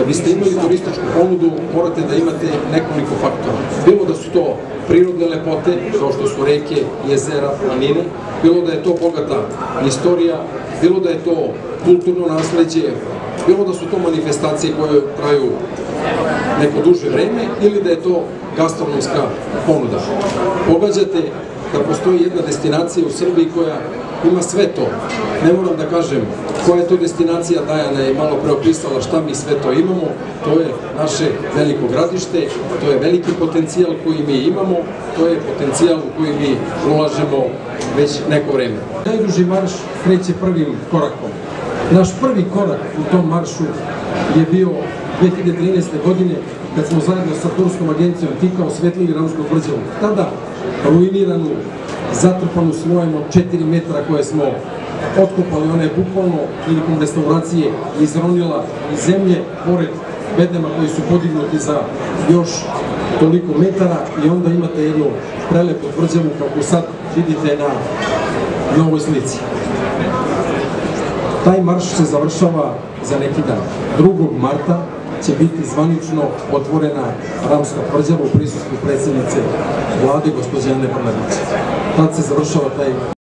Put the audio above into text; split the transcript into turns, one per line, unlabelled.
biste imali turističku ponudu, morate da imate nekoliko faktora. Bilo da su to prirodne lepote, kao što su reke, jezera, planine, bilo da je to bogata istorija, bilo da je to kulturno nasleđe, bilo da su to manifestacije koje traju neko duže vreme ili da je to gastronomska ponuda. Pogađate da postoji jedna destinacija u Srbiji koja ima sve to. Ne moram da kažem koja je to destinacija, Dajana je malo preopisala šta mi sve to imamo, to je naše veliko gradište, to je veliki potencijal koji mi imamo, to je potencijal u koji mi ulažemo već neko vreme. Najduži marš kreće prvim korakom. Naš prvi korak u tom maršu je bio 2013. godine kad smo zajedno sa turskom agencijom TIKA osvetlili Ramsku tvrđavu. Tada ruiniranu, zatrpanu slojem od 4 metra koje smo otkopali, ona je bukvalno prilikom restauracije izronila iz zemlje, pored bedema koji su podignuti za još toliko metara i onda imate jednu prelepu tvrđavu kako sad vidite na ovoj slici. Taj marš se završava za neki dan. 2. marta će biti zvanično otvorena Ramska tvrđava u prisustvu predsjednice vlade gospođe Ane Brnabić. Tad se završava taj